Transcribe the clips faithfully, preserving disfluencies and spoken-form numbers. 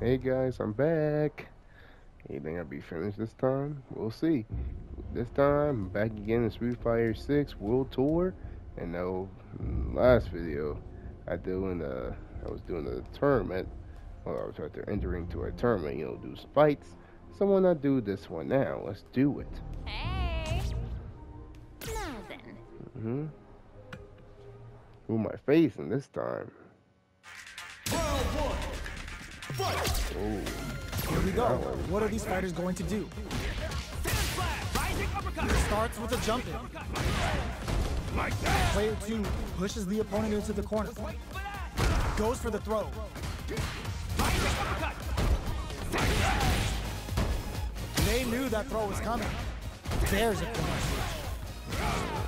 Hey guys, I'm back. You think I'll be finished this time? We'll see. This time, I'm back again in Street Fighter six World Tour. And now, mm, last video, I doing uh, I was doing a tournament. Well, I was right there entering to a tournament. You know, do some fights. So why not do this one now? Let's do it. Hey! Now then. Mm-hmm. Who am I facing this time? Round one. Fight! Oh, Here we go. that one. What are these fighters going to do? Starts with a jump in. Player two pushes the opponent into the corner. Goes for the throw. They knew that throw was coming. There's a corner switch.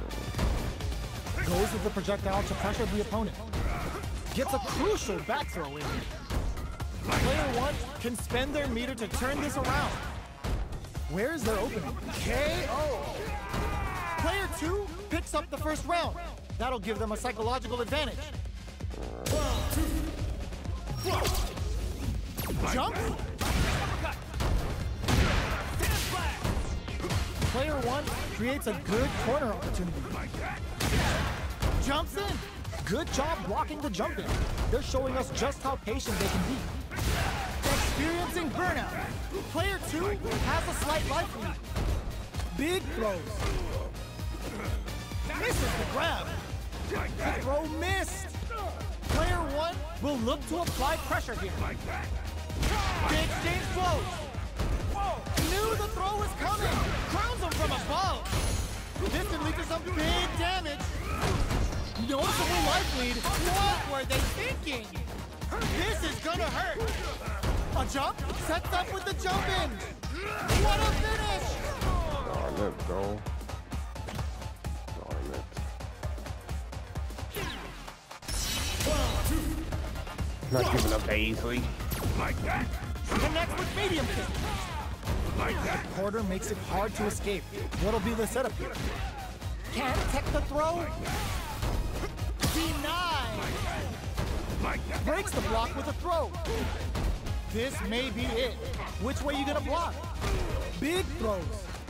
Goes with the projectile to pressure the opponent. Gets a crucial back throw in. Player one can spend their meter to turn this around. Where is their opening? K O. Player two picks up the first round. That'll give them a psychological advantage. Jump. Player one creates a good corner opportunity. Jumps in. Good job blocking the jump in. They're showing us just how patient they can be. Experiencing burnout. Player two has a slight life lead. Big throws. Misses the grab. The throw missed. Player one will look to apply pressure here. Big exchange throws. Knew the throw was coming. Crowns him from above. This can lead to some big damage. Noticeable life lead. What were they thinking? This is gonna hurt. A jump sets up with the jump in. What a finish! Darn it, bro. Darn it. Not giving up that easily. Connects with medium kick. The quarter makes it hard to escape. What'll be the setup here? Can't tech the throw. Denied. Breaks the block with a throw. This may be it. Which way you gonna block? Big throws.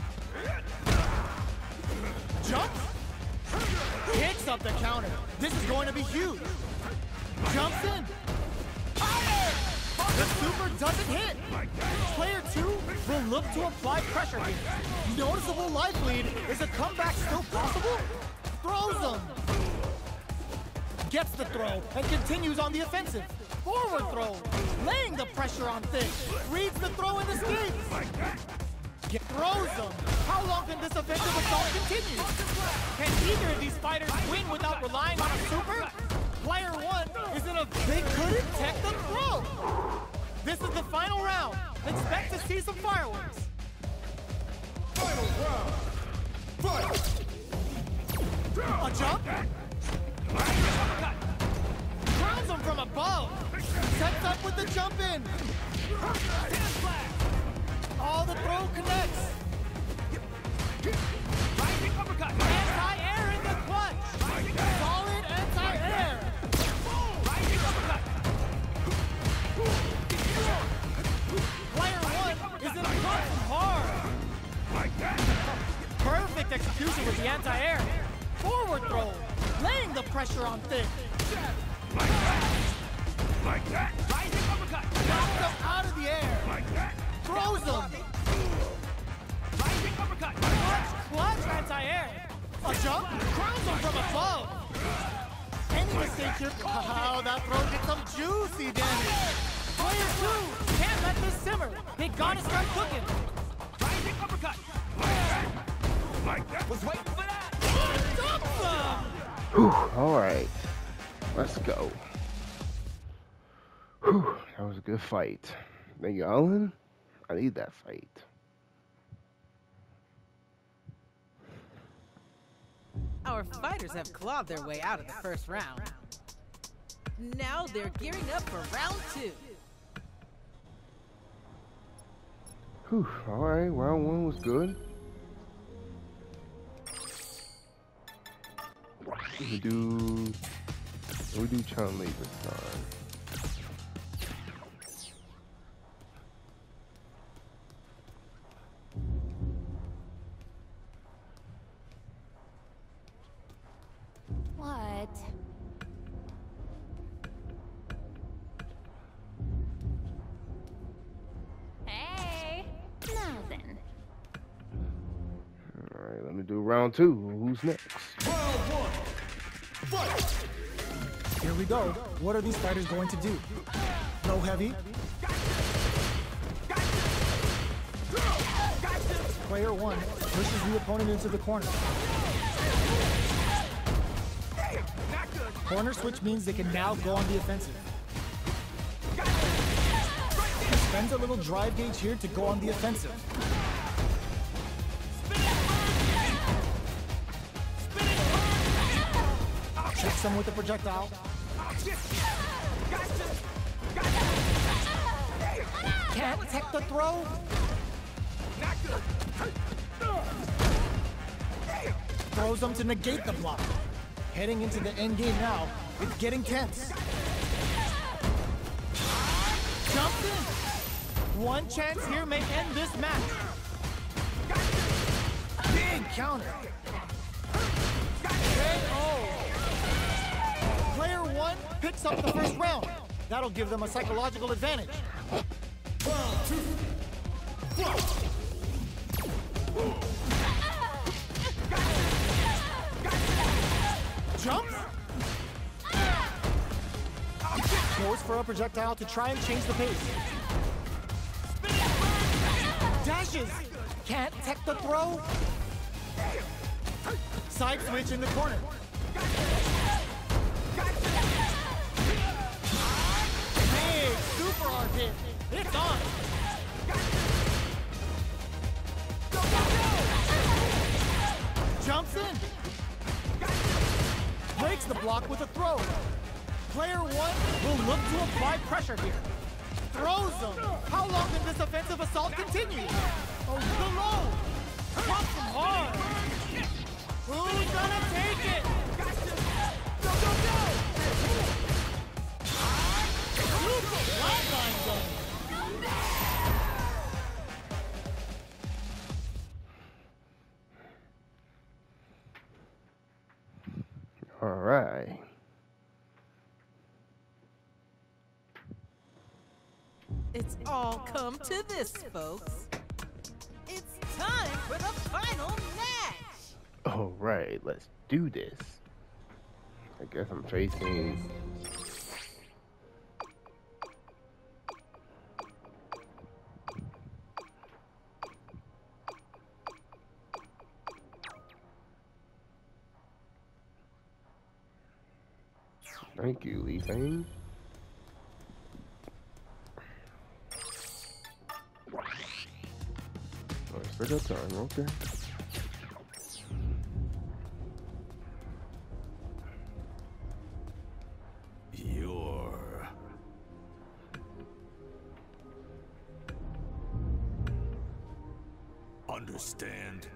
Jumps. Picks up the counter. This is going to be huge. Jumps in. The super doesn't hit. Player two will look to apply pressure here. Noticeable life lead. Is a comeback still possible? Throws them. Gets the throw and continues on the offensive. Forward throw, laying the pressure on Thick. Reads the throw and escapes. Get throws them. How long can this offensive assault continue? Can either of these fighters win without relying on a super? Player one is in a they couldn't tech the throw. This is the final round. Expect to see some fireworks. Final round. Fight! A jump. Crowns him from above. Sets up with the jump in. All the throw connects. Anti-air in the clutch. Solid anti-air. Player one is in a front from hard. Perfect execution with the anti-air. Forward throw, laying the pressure on Thick. Like that. Knocks him out of the air. Throws him. Clutch, clutch, anti-air. A jump, crowns him from above. Any mistake here, wow, that throw did some juicy damage. Player two can't let this simmer. They gotta start cooking. Like that. Was waiting for that. Dumps them. Whew, all right, let's go. Whew, that was a good fight. Thank you, Alan. I need that fight. Our fighters have clawed their way out of the first round. Now they're gearing up for round two. Whew, all right, round one was good. We do, we do Chun-Li this time. round two. Who's next? Round one. Fight. Here we go. What are these fighters going to do? Low heavy. Player one pushes the opponent into the corner. Corner switch means they can now go on the offensive. Spends a little drive gauge here to go on the offensive. Checks them with a projectile. Can't tech the throw. Throws them to negate the block. Heading into the end game now. It's getting tense. Jumps in. One chance here may end this match. Big counter. K O. Player one picks up the first round. That'll give them a psychological advantage. Round two. Fight. Jumps. Goes for a projectile to try and change the pace. Dashes. Can't tech the throw. Side switch in the corner. Big super hard hit. It's on. Jumps in. Breaks the block with a throw. Player one will look to apply pressure here. Throws them. How long can this offensive assault continue? Oh, the low. Pumps him hard. Who's gonna take it? Go, go, go! Super flatline zone. All right. It's all come to this, folks. It's time for the final match. All right, let's do this. I guess I'm facing. Thank you, Lee Fang. Oh, I still got time, okay. You're... Understand?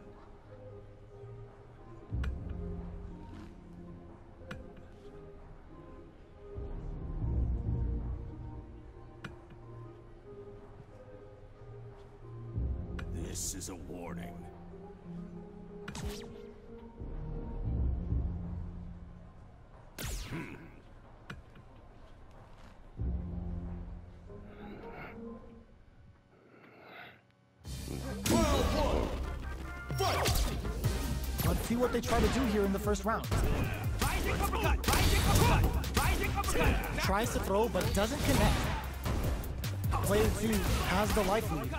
This is a warning. Hmm. Round one. Fight! Let's see what they try to do here in the first round. Tries to throw, but doesn't connect. Player two has the life lead.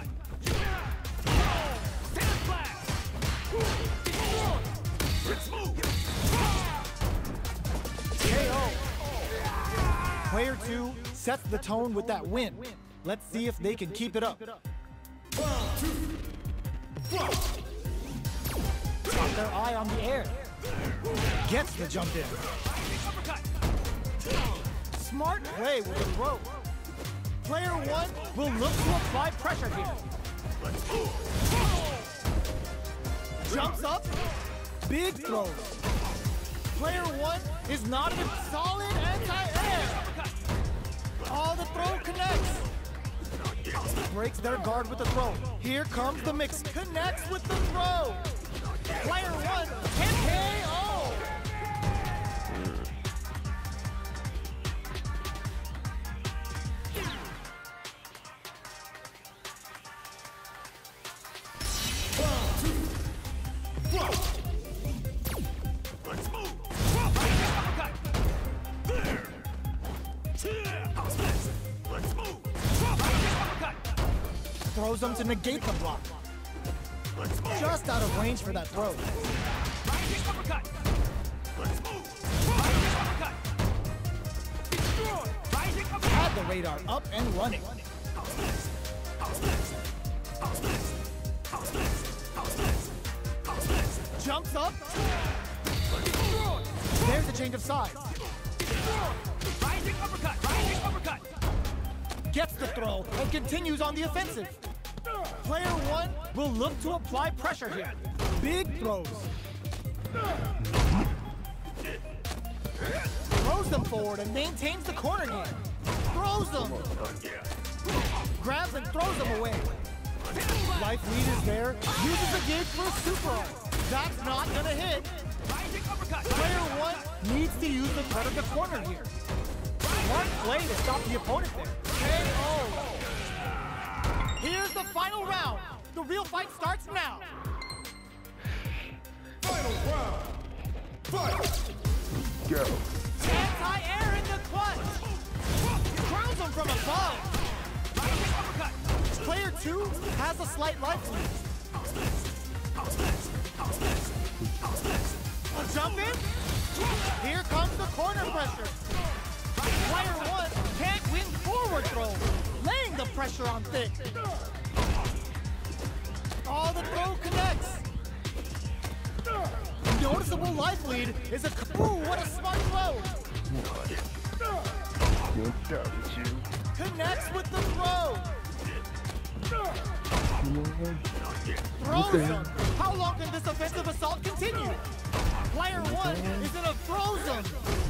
K O. Player two sets the tone with that win. Let's see if they can keep it up. Round two. Fight! Got their eye on the air. Gets the jump in. Smart play with the throw. Player one will look to apply pressure here. Jumps up. Big throw. Player one is not with solid anti-air. All the throw connects. Breaks their guard with the throw. Here comes the mix. Connects with the throw. Player one can K O. Round two. Fight! throws them to negate the block. Just out of range for that throw. Rising uppercut. Let's move. Rising uppercut. Destroy. Rising uppercut. Had the radar up and running. House this. House this. House this. House this. House this. House this. Jumps up. Destroy. There's the change of sides. Destroy. Rising uppercut. Rising uppercut. Gets the throw and continues on the offensive. Player one will look to apply pressure here. Big throws. Throws them forward and maintains the corner game. Throws them. Grabs and throws them away. Life lead is there. Uses the gauge for a super arm. That's not gonna hit. Rising uppercut. Player one needs to use the predator corner here. Smart play to stop the opponent there. K O. Here's the final round. The real fight starts now. Final round. Fight. Go. Anti-air in the clutch. Crowns him from above. Rising uppercut. Player two has a slight life lead. House this. House this. House this. House this. A jump in. Here comes the corner pressure. Player one can't win forward throw, laying the pressure on Thick. Oh, the throw connects. Noticeable life lead is a ooh, what a smart throw. Good job with you. Connects with the throw. You know what? Throws him. How long can this offensive assault continue? Player one is in a throw zone.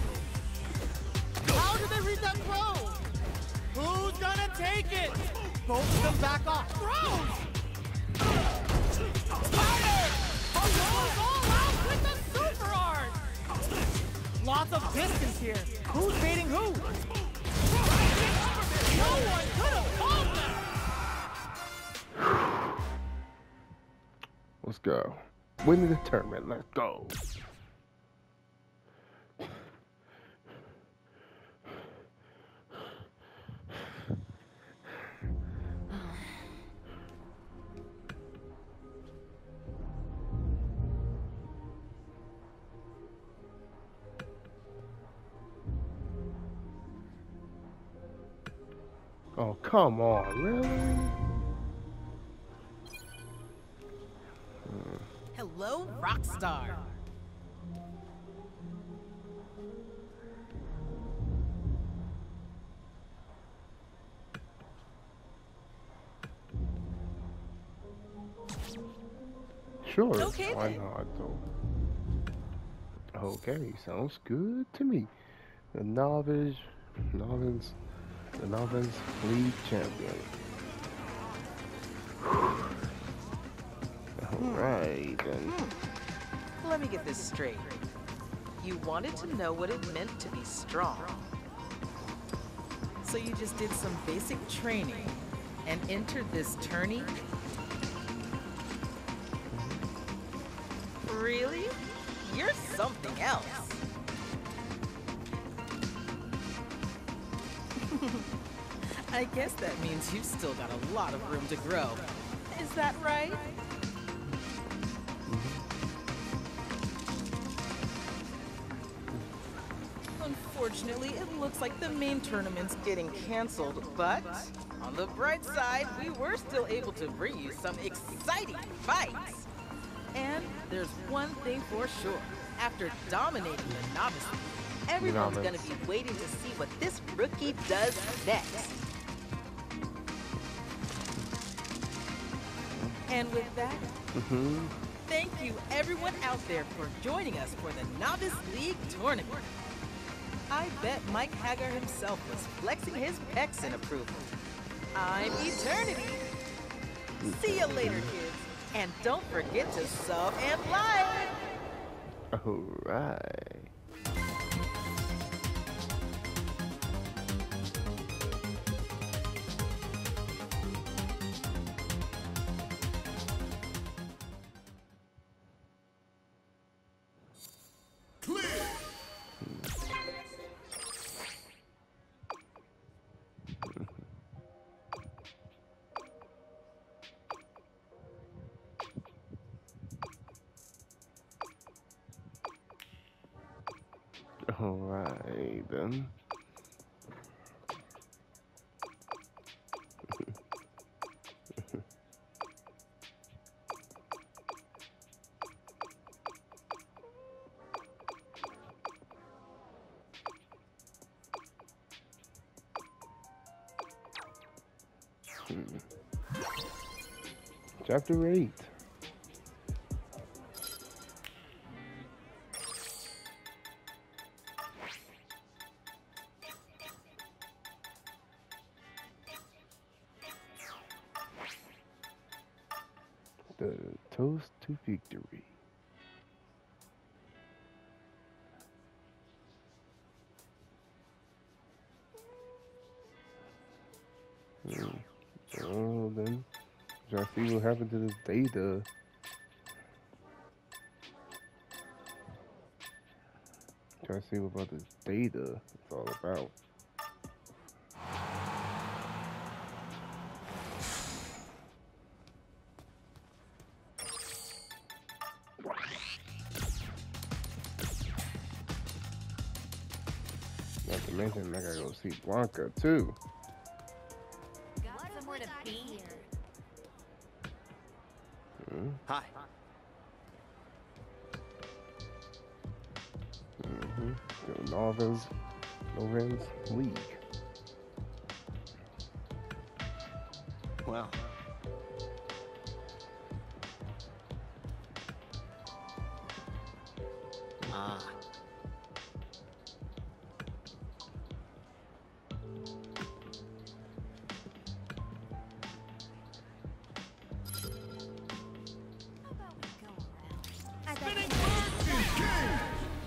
How did they read that throw? Who's gonna take it? Both of them back off. Throws! Fire! Goes all out with the super art! Lots of distance here. Who's baiting who? No one could have called them! Let's go. Win the tournament. Let's go. Oh, come on, really? Hello, Rockstar. Sure. Okay, Why then. not, though? Okay, sounds good to me. The novice, novice, the novice league champion. Alright, then. Hmm. Let me get this straight. You wanted to know what it meant to be strong. So you just did some basic training and entered this tourney? Really? You're something else. I guess that means you've still got a lot of room to grow. Is that right? Unfortunately, it looks like the main tournament's getting canceled, but on the bright side, we were still able to bring you some exciting fights. And there's one thing for sure. After dominating the novice league, everyone's Novice. gonna be waiting to see what this rookie does next. And with that, Mm-hmm. thank you everyone out there for joining us for the Novice League Tournament. I bet Mike Hagar himself was flexing his pecs in approval. I'm Eternity. See you later, kids. And don't forget to sub and like. Alright. Clear. Alright then. Hmm. Chapter eight. The toast to victory. Hmm. Oh, then y'all see what happened to this data. Trying to see what about this data it's all about. Not to mention, I gotta go see Blanca too. Got somewhere to be here. Hmm. Hi. Mm-hmm. The Novas, Novens League. Well. Ah. How about we go around? I bet Spinning bird!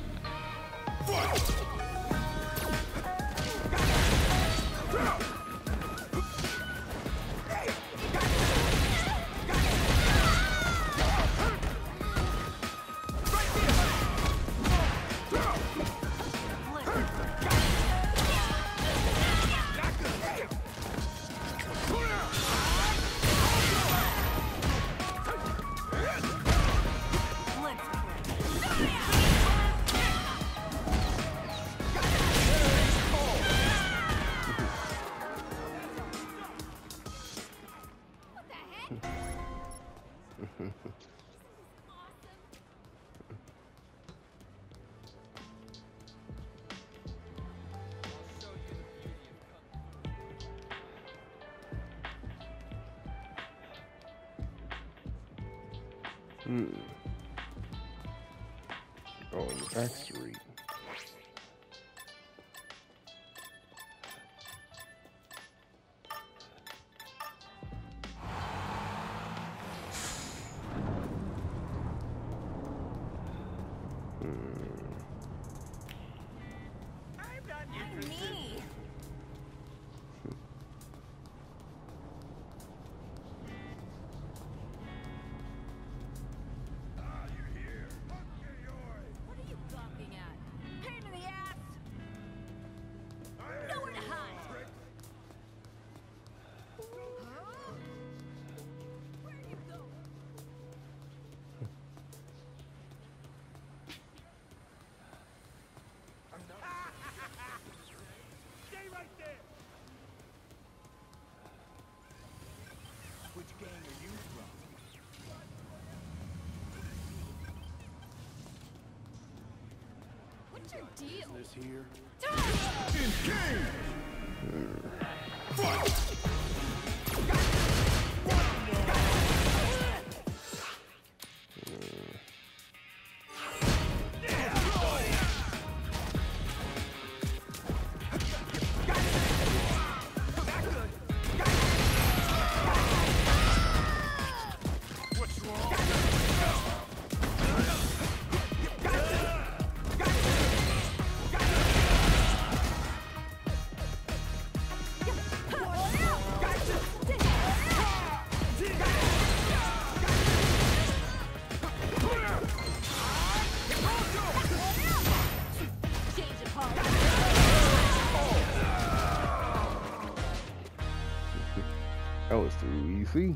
What the heck? Hmm. Oh, the back street. Not me. What are you gawking at? Pain in the ass. Nowhere to hide. Huh? Where you go? Stay right there! Which gang are you from? What's your deal? This here? What's wrong? Change of heart. That was too easy.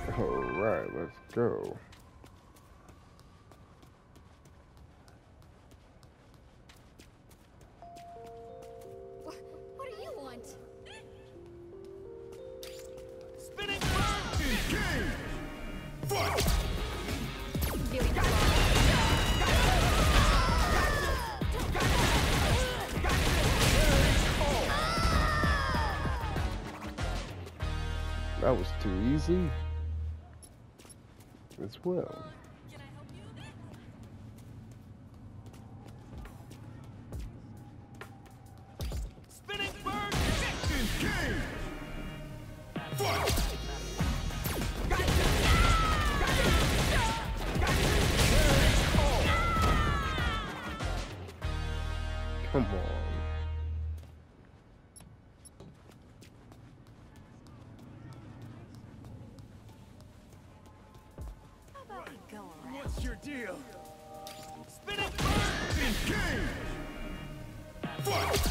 Alright, let's go. That was too easy. As well. Spinning bird Captain King! Fight! Come on. How about we go around? What's your deal? Spinning bird King! Fight!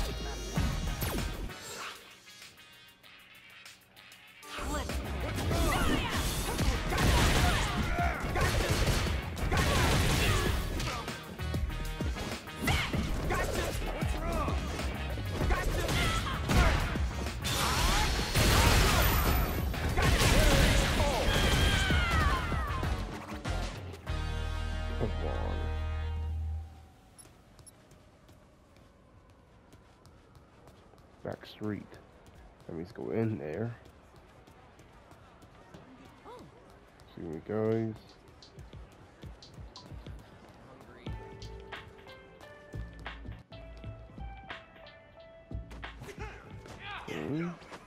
Come on. Back street. Let me just go in there. See where it goes. Okay.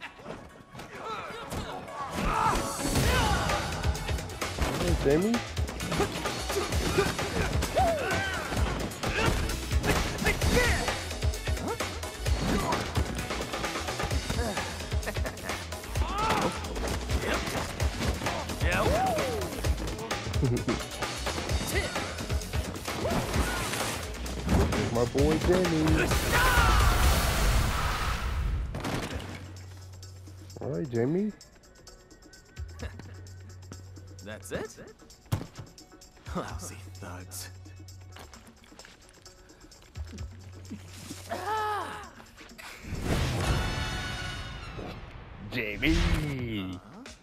Hey, Jamie. My boy Jamie. All right, Jamie. That's it? Lousy thugs. Jamie.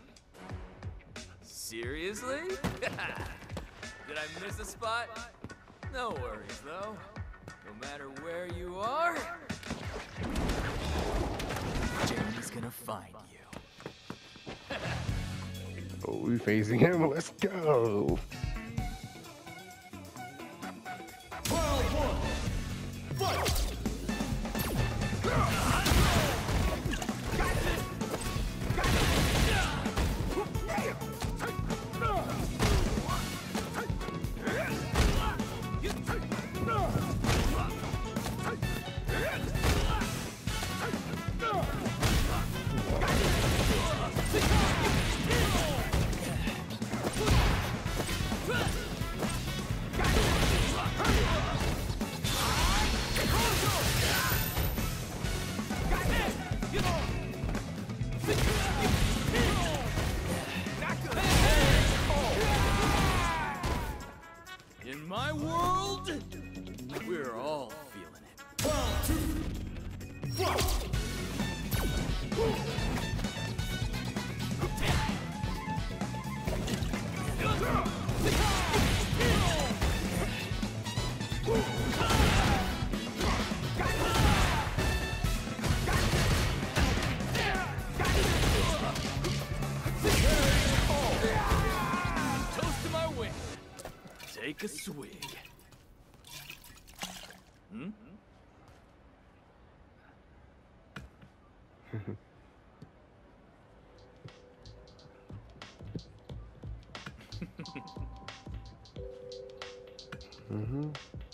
Seriously? Did I miss a spot? No worries, though. No matter where you are, Jamie's gonna find you. Oh, we facing him. Let's go. In my world, we're all feeling it. Toast to my win. Take a swig. Hmm? Mm-hmm.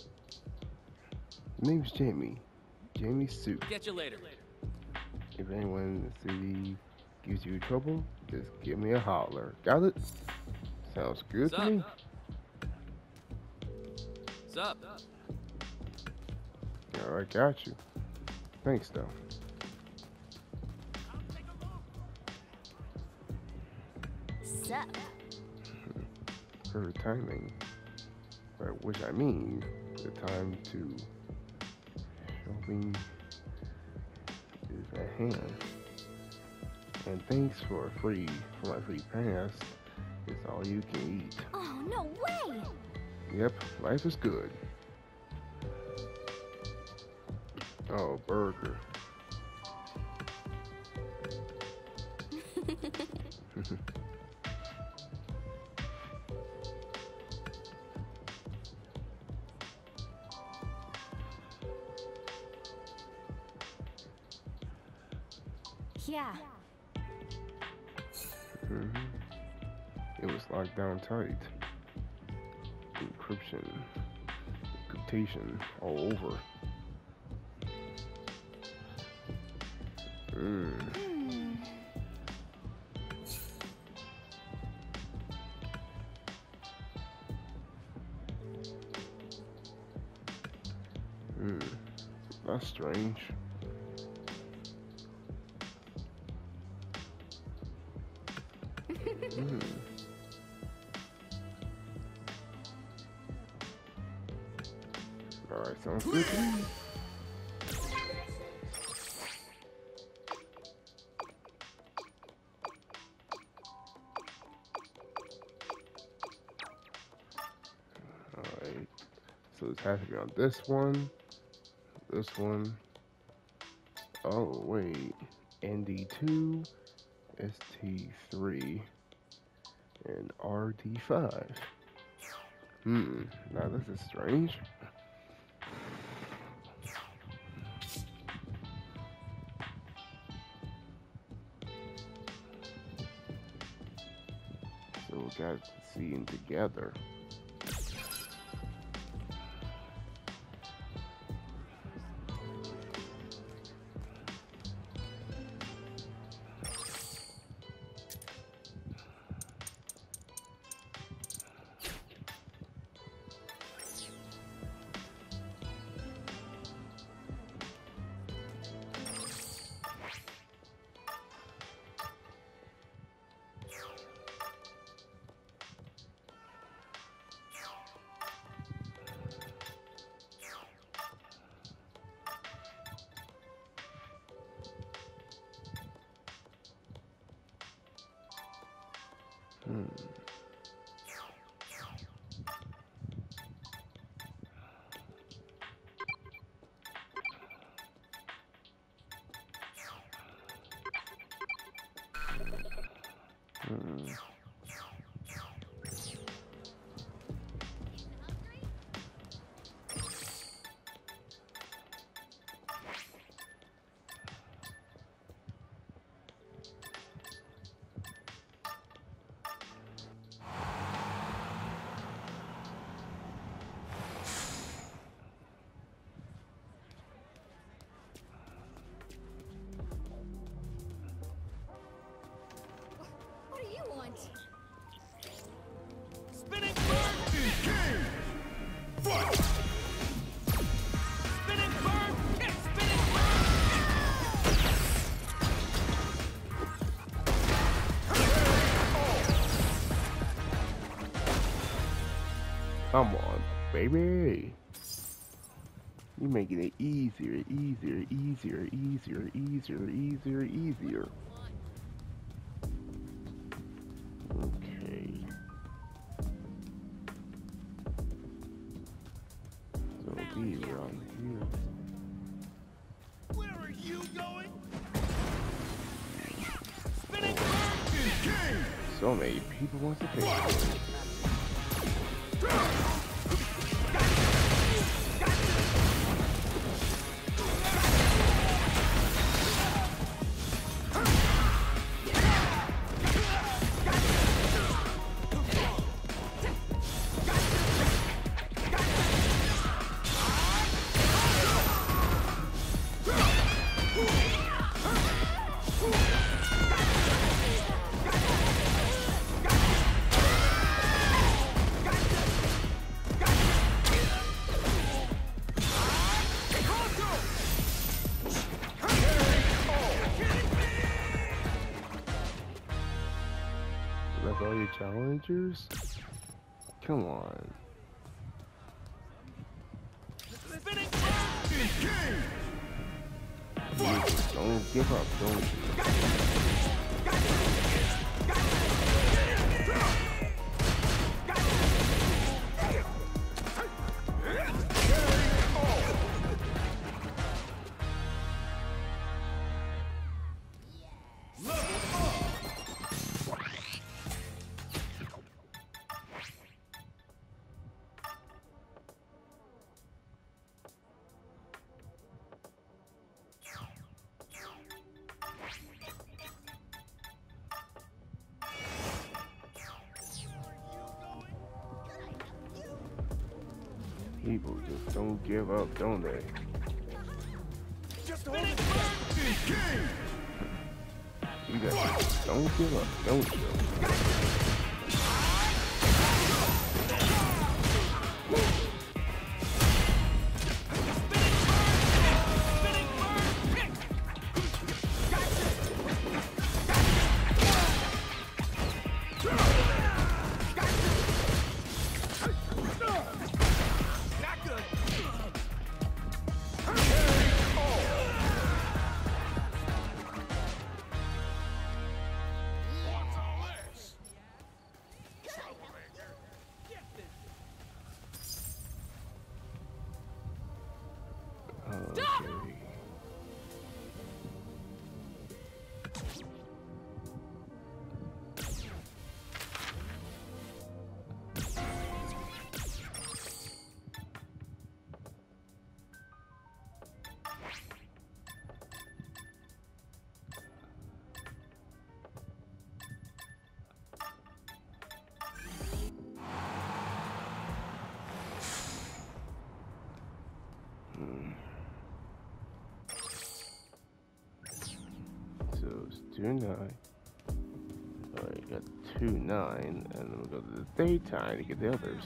Name's Jamie. Jamie Soup. Catch you later. If anyone in the city gives you trouble, just give me a holler. Got it? Sounds good to me. What's up? Alright, got you. Thanks, though. Sup? For timing. By which I mean the time to shopping is at hand. And thanks for free for my free pass. It's all you can eat. Oh, no way! Yep, life is good. Oh, burger. Yeah. hmm It was locked down tight. Encryption, encryptation all over. Mm. Hmm. Mm. That's strange. mm. Alright, sounds good to me. Alright, so it's has to be on this one, this one. Oh, wait. N D two, S T three, and R D five. Hmm, now this is strange. So we got to see them together. Hmm. Hmm. What do you want? Spinning bird! Fight! Spinning bird! Kick! Spinning Come on, baby. You making it easier, easier, easier, easier, easier, easier, easier. Okay. So it'll be around here. Where are you going? Spinning bird! So many people want to pay for it. That's all your challengers? Come on. Spinning bird! You just don't give up, don't you? People just don't give up, don't they? Just hold it. You guys just don't give up, don't you? Okay. Hmm. So it's two nine. Alright, got two nine, and then we'll go to the daytime to get the others.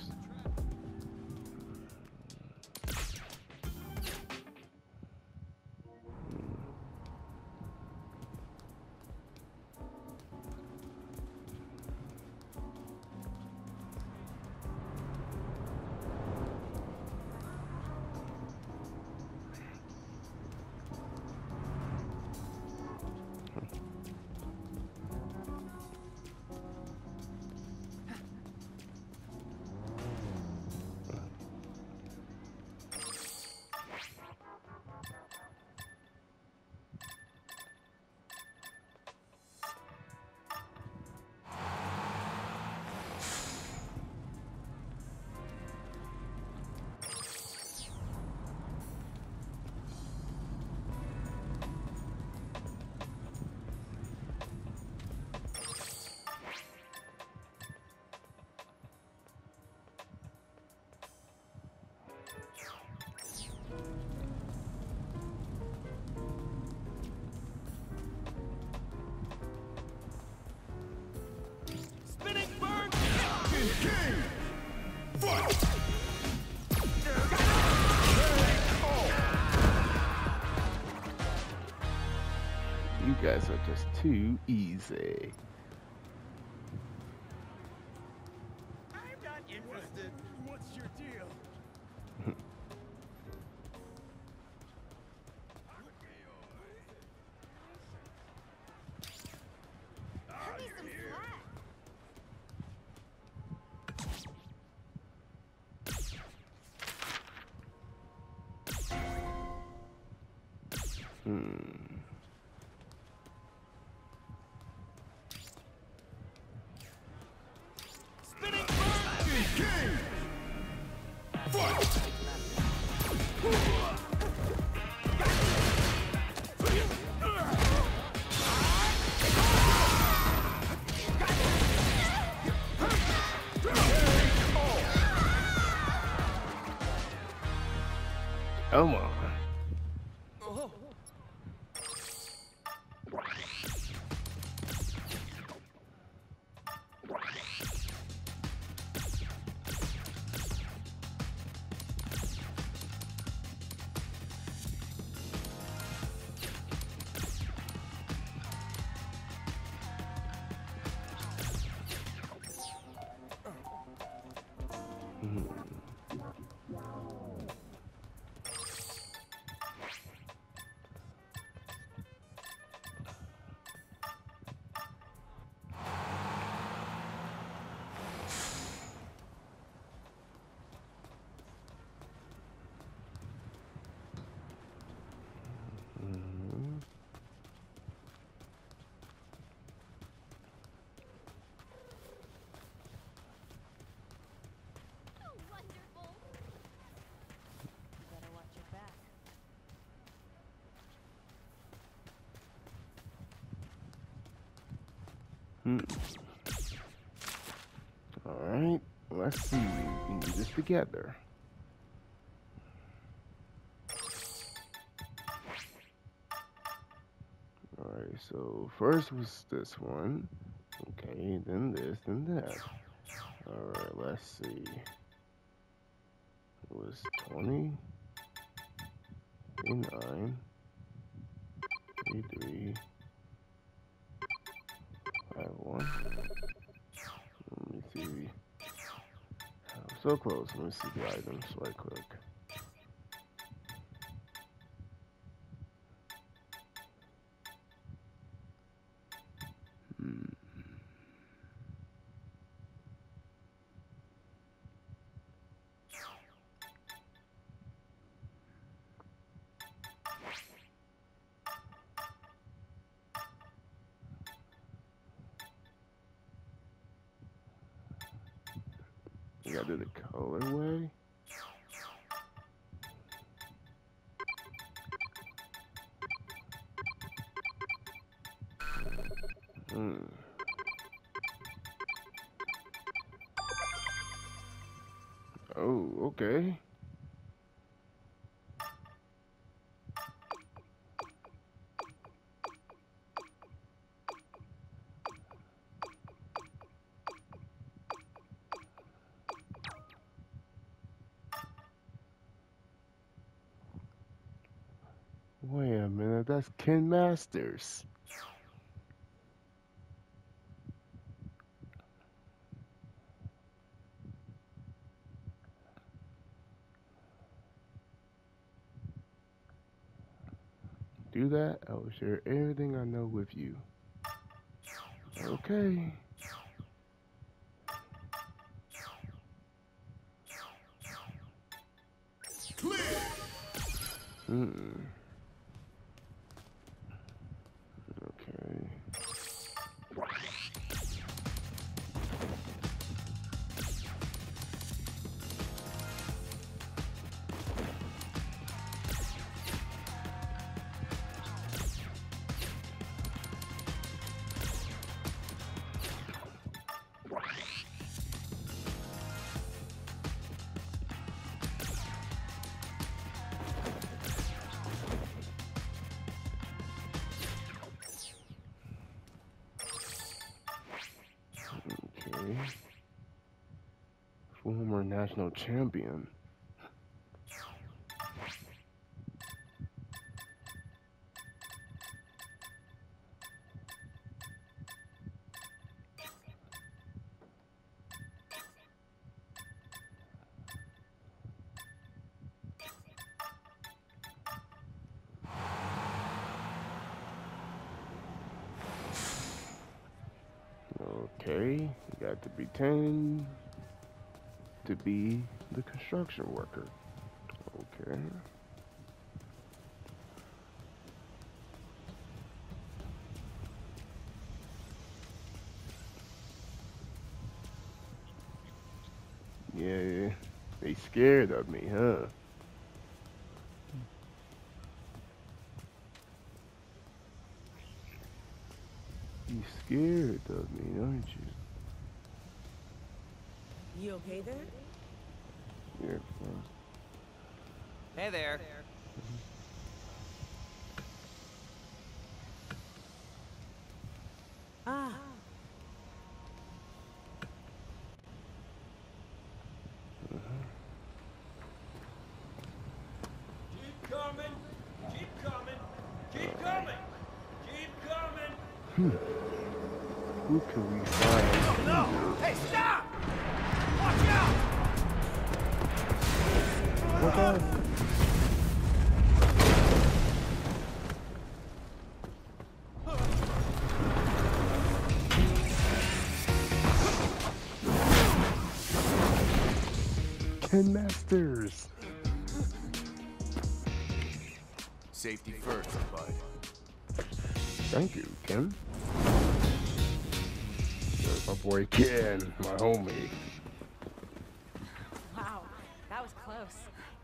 Spinning bird. King. Fight. You guys are just too easy. I'm not interested. What's your deal? Cut me some slack. Hmm. Spinning bird. King. Fight. Come on. Oh. Mhm. Oh, wonderful. You better watch your back. Hmm. All right. Let's see. We can do this together. so first was this one. Okay, then this, then that. Alright, let's see. It was twenty, nine, three, five, one. Let me see. I'm so close. Let me see the items right quick. Hmm. You gotta do the colorway. Hmm. Oh, okay. Wait a minute, that's Ken Masters. Do that, I will share everything I know with you. Okay. Hmm. Okay. Okay. Former national champion. Okay, you got to be ten to be the construction worker. Okay. Yeah, they scared of me, huh? You scared of me, aren't you? You okay there? Yeah, fine. Hey there. Ah. Keep coming, keep coming, keep coming, keep coming. Hmm. Who can we find? No! Hey, stop! Watch out! What up? Ken Masters. Safety first, bud. Thank you, Ken. There's my boy Ken, my homie. Wow, that was close.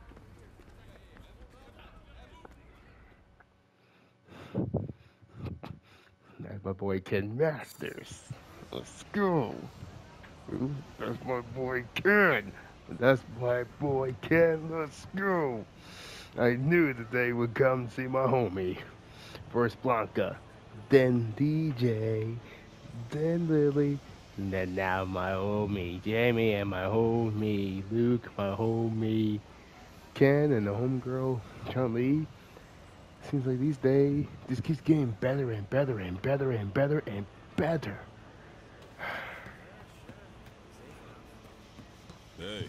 That's my boy Ken Masters. Let's go. Ooh, that's my boy Ken. That's my boy Ken. Let's go. I knew that they would come see my homie. First Blanca. then D J, then Lily, and then now my homie Jamie and my homie Luke, my homie Ken, and the homegirl Chun-Li. Seems like these days just keeps getting better and better and better and better and better. Hey.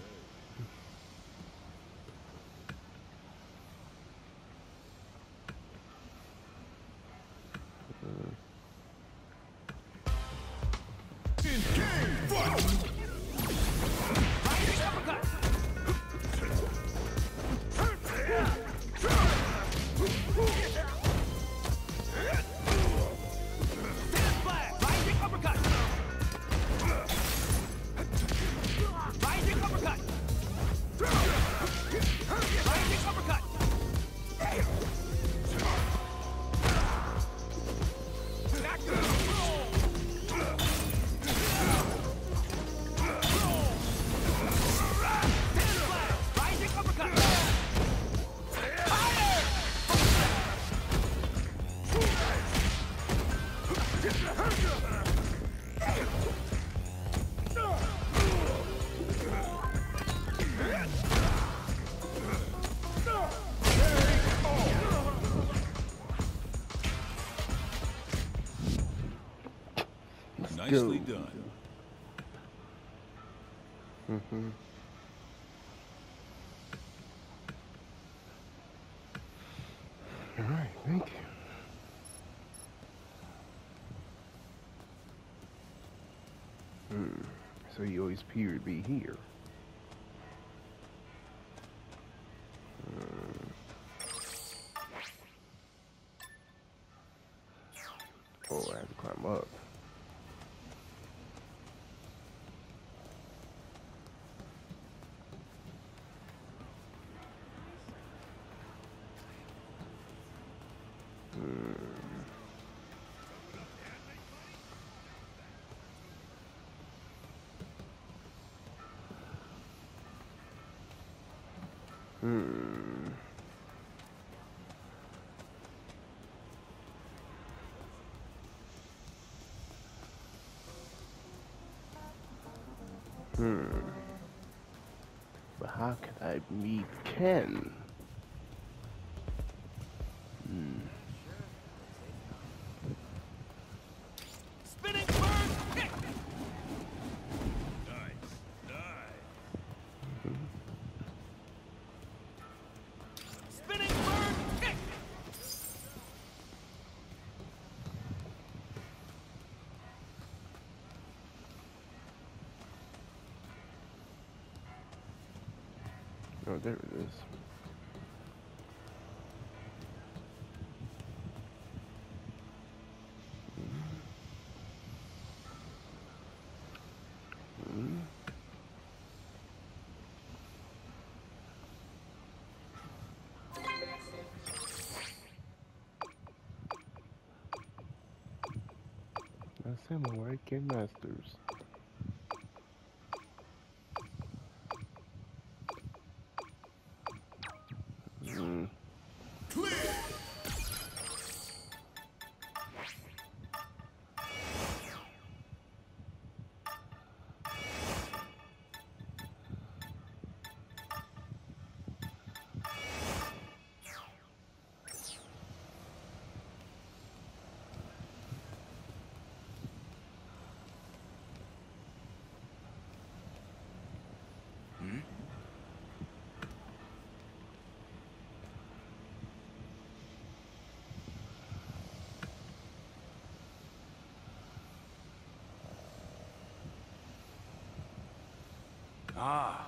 Nicely Go. done. Mm-hmm. All right, thank you. Hmm. So you always appear to be here. Hmm. Oh, I have to climb up. Hmm. Hmm. But how can I meet Ken? Hmm. Spinning bird kick! Nice. Nice. Spinning bird kick! Oh, there it is. Hmm. That's him, alright, Ken Masters. Hmm. Ah.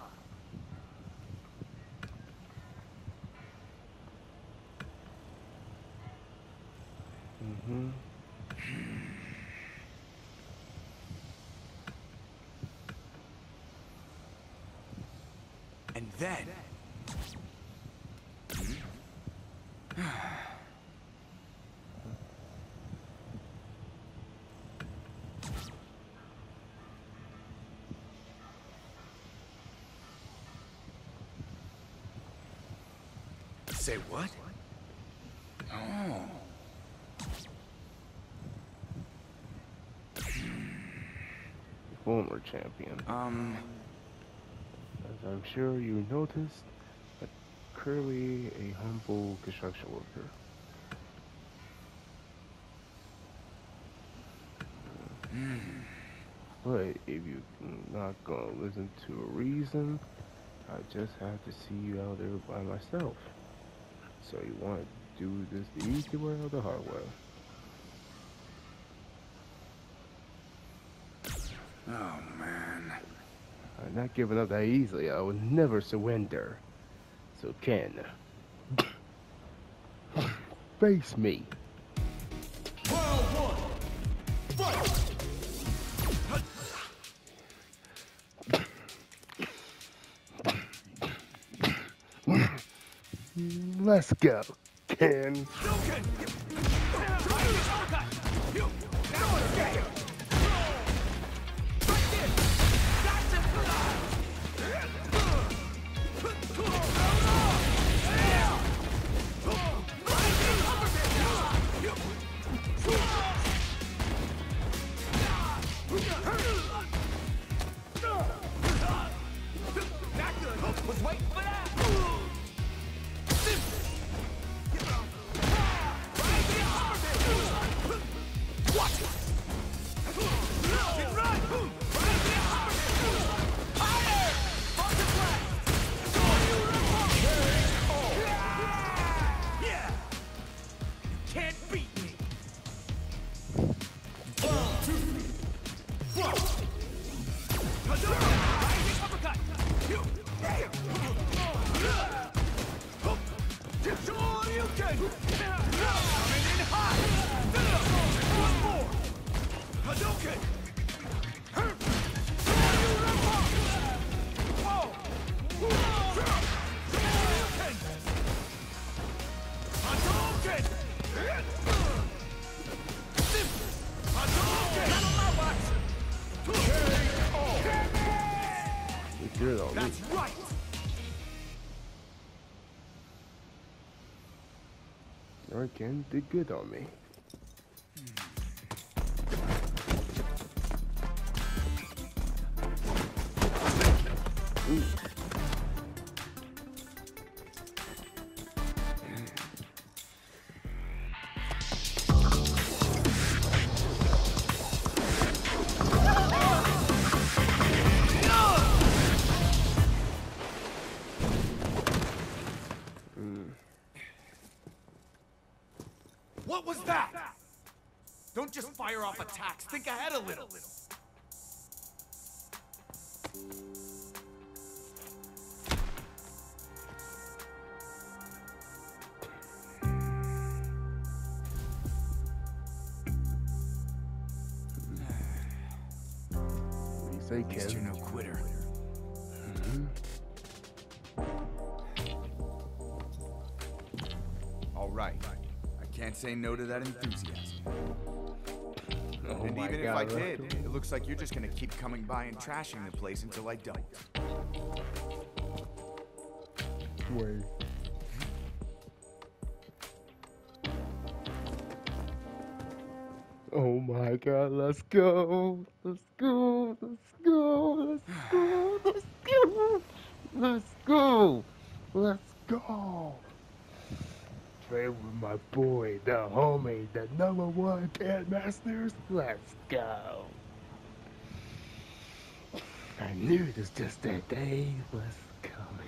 Mm-hmm. And then... Say what? Oh. former champion. Um, As I'm sure you noticed, I'm currently a humble construction worker. But if you're not gonna listen to a reason, I just have to see you out there by myself. So you want to do this the easy way or the hard way? oh man. I'm not giving up that easily. I will never surrender. So Ken, face me. Let's go, Ken. Was waiting for that. Can't beat me. Uppercut. Shoryuken! Coming in hot! One more! Hadouken! Whoa! Shoryuken! Hadouken! Hadouken! Not on my watch! It's good on me. That's right! Alright, Ken, did good on me. Ooh. What was that? Don't just fire off attacks. Think ahead a little. What do you say, At least you're Ken? no quitter. All right. I can't say no to that enthusiasm. Oh And my even if God, I let's did, go. it looks like you're just gonna keep coming by and trashing the place until I don't. Wait. Oh my God, let's go. Let's go. Let's go. Let's go. Let's go. Let's go. Let's go. Train with my boy, the homie, the number one Ken Masters. Let's go. I knew it was just that day was coming.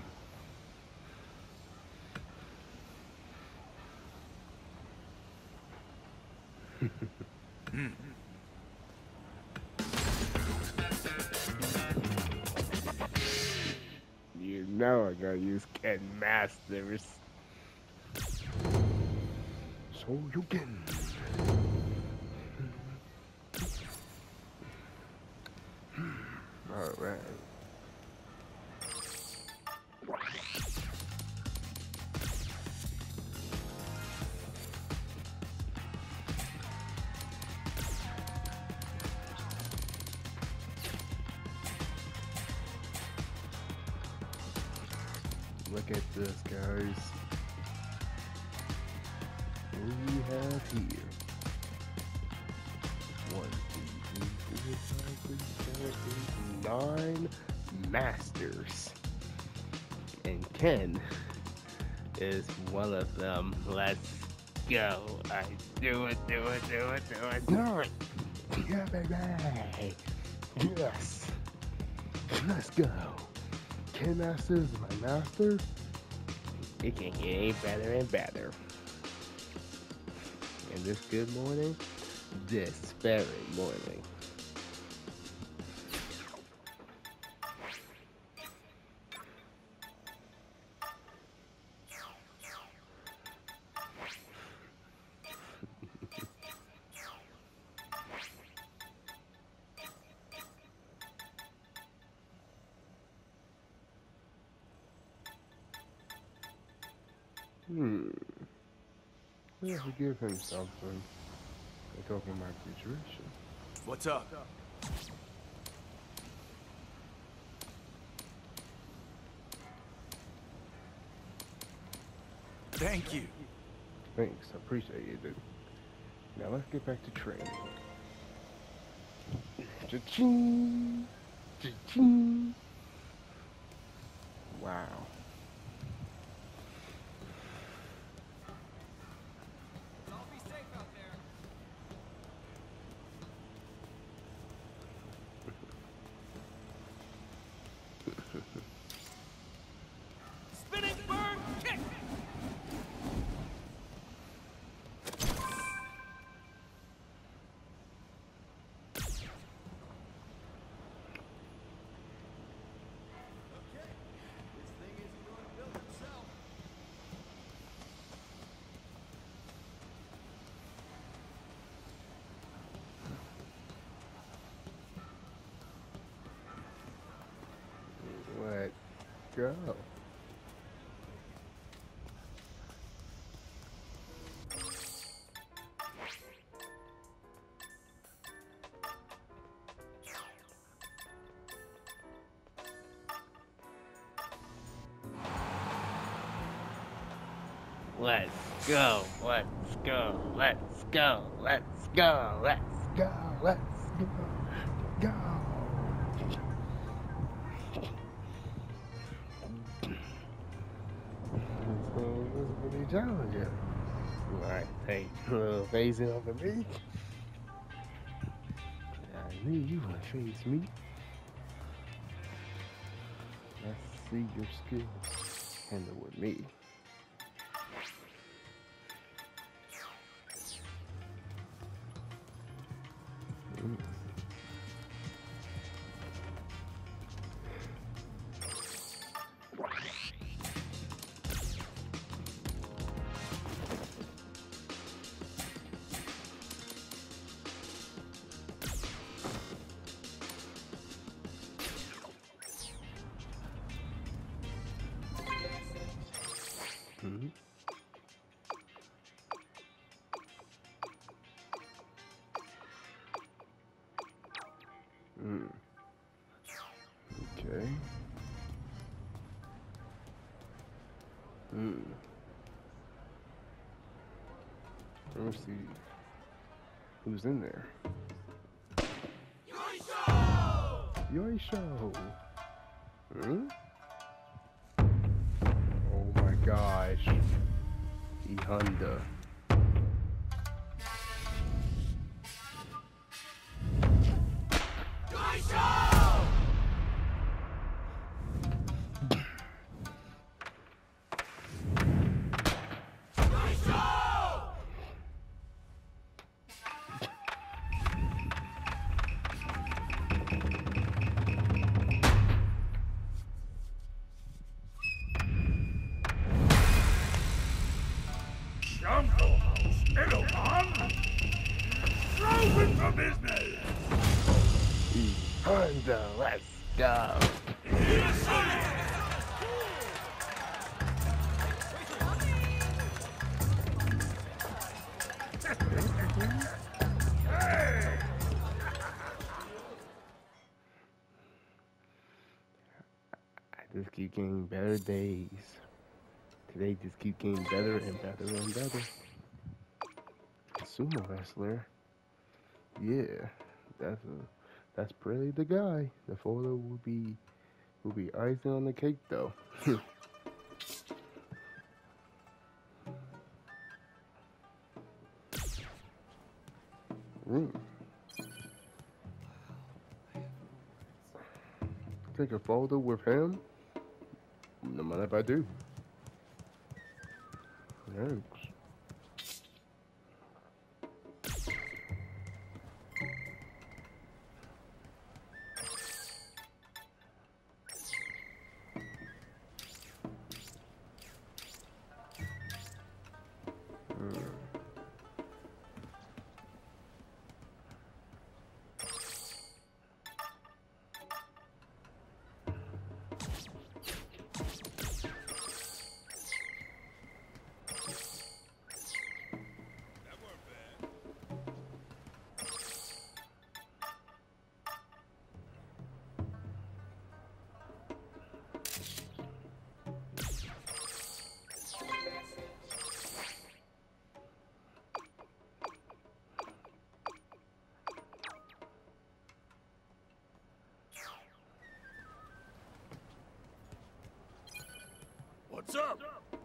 You know I gotta use Ken Masters. So you can. Alright. Look at this, guys. What do we have here? One, two, three, four, five, three, seven, eight, nine masters. And Ken is one of them. Let's go. I do it, do it, do it, do it, do it. Yeah, baby. Yes. Let's go. Ken Masters is my master. It can get any better and better. And this good morning, this very morning. Hmm. I have to give him something. I talk about my situation. What's up? Thank you. Thanks, I appreciate you, dude. Now let's get back to training. Cha-ching! Cha-ching! Wow. Spinning bird kick! Let's go. Let's go, let's go, let's go, let's go, let's go, let's go, go. So this is pretty challenging. Alright, hey, little phasing over me. I knew you would face me. Let's see your skills. Handle with me. Mm. Mm-hmm. Mm. Okay. Mm. Let's see who's in there. Yoisho! Hmm? Oh my gosh. E Honda. E Honda, let's go. I just keep getting better days. Today just keep getting better and better and better. Sumo wrestler. Yeah, that's a that's pretty the guy. The photo will be will be icing on the cake though. mm. Take a photo with him? No mind if I do. Thanks. What's up?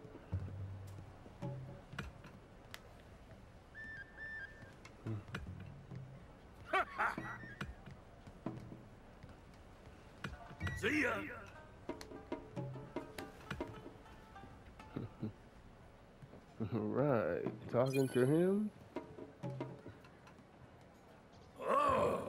See ya. Right, talking to him. Oh.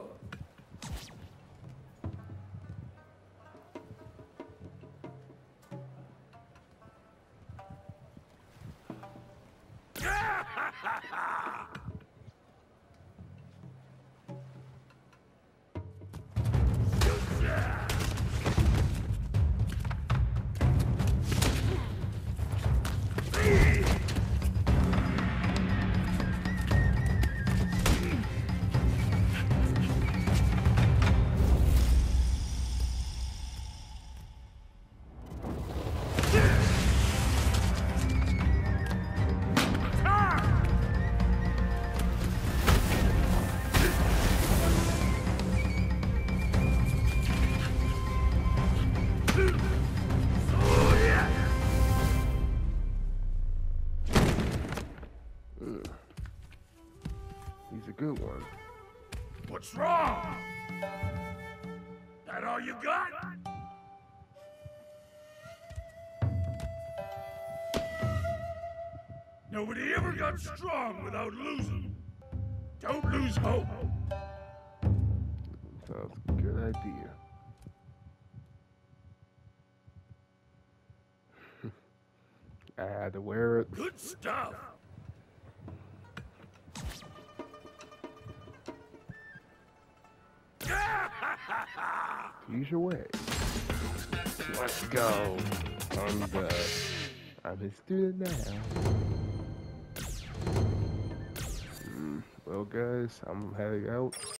He's a good one. What's wrong? That all you got? Nobody ever got strong without losing. Don't lose hope. Sounds a good idea. I had to wear it. Good stuff. Use your way. Let's go. I'm the. I'm his student now. Mm, well, guys, I'm heading out.